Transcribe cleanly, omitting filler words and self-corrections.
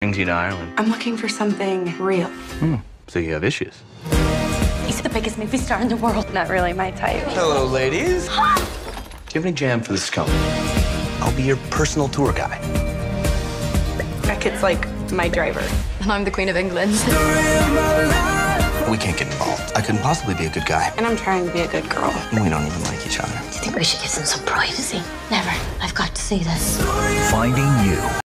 Brings you to Ireland. I'm looking for something real. So you have issues. He's the biggest movie star in the world. Not really my type. Hello, ladies. Do you have any jam for this company? I'll be your personal tour guide. Beckett's like my driver. And I'm the Queen of England. We can't get involved. I couldn't possibly be a good guy. And I'm trying to be a good girl. We don't even like each other. Do you think we should give them some privacy? Never. I've got to see this. Finding You.